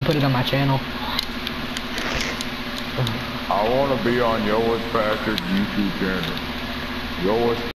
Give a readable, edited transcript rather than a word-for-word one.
Put it on my channel. I want to be on Yours Patrick YouTube channel. Yours